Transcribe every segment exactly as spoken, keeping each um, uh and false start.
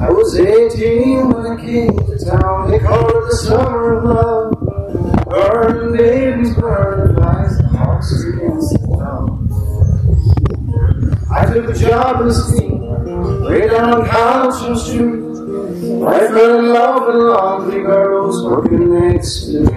I was eighteen when I came to town. They called it the summer of love. Burning babies, burning lights, the hearts against the town. I took a job in the steam, way down Carlton Street. I fell in love with lovely girls working next to me.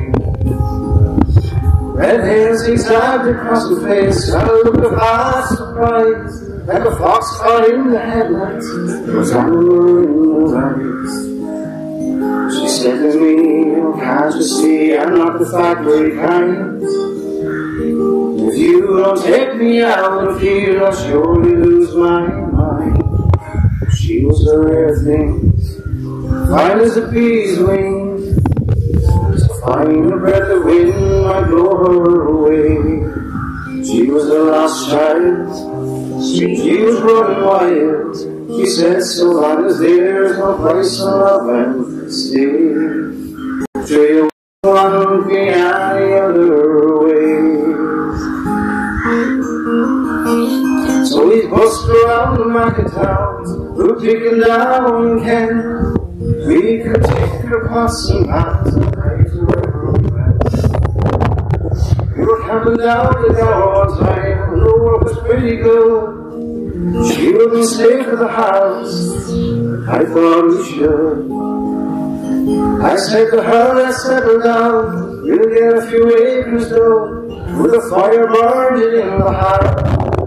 Red hair zigzagged across the face, got a look of high surprise, like a fox caught in the headlights, was amber in the eyes. She said to me, oh, can't you see I'm not the factory kind? If you don't take me out of here, I'll surely lose my mind. She was a rare thing, fine as a bee's wing. So fine a breath of wind might blow her away. She was a lost child, she was running wild. She said, so long as there's no price on love and stay. Trail won't be any other way. So we bust around the market towns, we're picking down Kent. We could take her possum hands and right wherever we went. We were camping down the door time, and the work was pretty good. She wouldn't stay for the house, I thought we should. I said to her, let's settle down, we'll get a few acres though, with a fire burning in the house.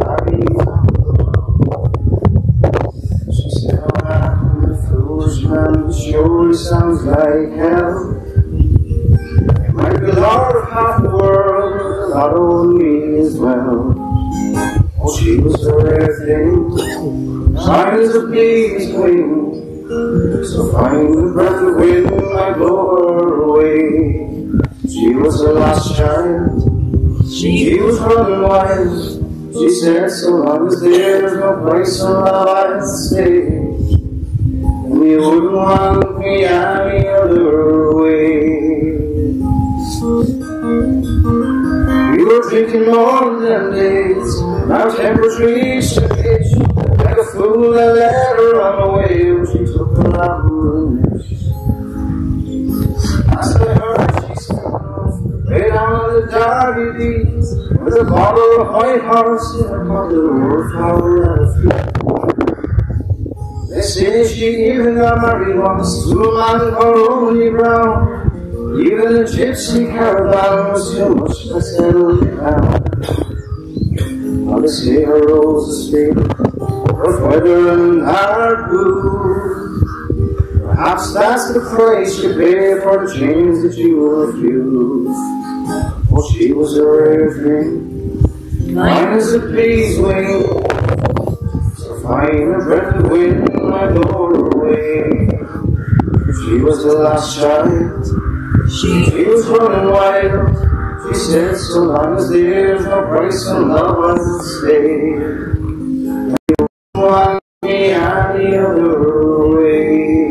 She said, oh man, the foolish man surely sounds like hell. It might be Lord of half the world, not only as well. Oh, she was a rare thing, fine as a bee's wing. So fine the breath of wind might blow her away. She was a lost child, she was running wild. She said, so long as there's no price on love, I'd stay. And you wouldn't want me any other way. We were drinking more in them days, now tempers reached a pitch. Like a fool that let her run away when she took the lumber. I said, I heard she stepped off way down on the Derby beach, with a bottle of white horse in her pocket, a wallflower and a feet. They say she even got married once to a man called Only Brown. Even the gypsy caravan was too much to settle down. Now they say her roses faded, her feather and her boots. Perhaps that's the price you pay for the chains that you refuse. Oh, she was a rare thing, fine as a bee's wing. So fine a breath of wind might blow her away. She was the last child, she was running wild. She said, so long as there's no price on love, I'll stay. You won't want me any other way.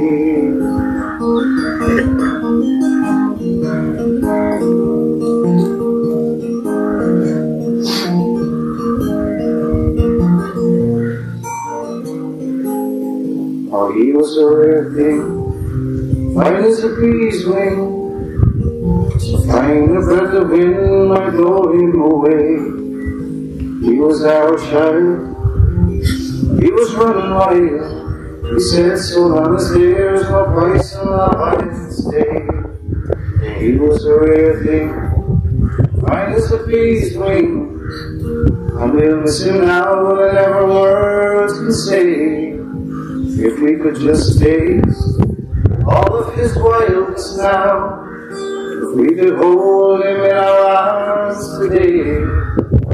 Oh, he was a rare thing, fine as a bee's wing. So fine a breath of wind might blow him away. He was our child, he was running wild. He said, so long as there's no price on love, I'd stay. He was a rare thing, fine as a bee's wing. And we'll miss him now, whatever words can say. If we could just taste all of his wildness now, if we could hold him in our arms today.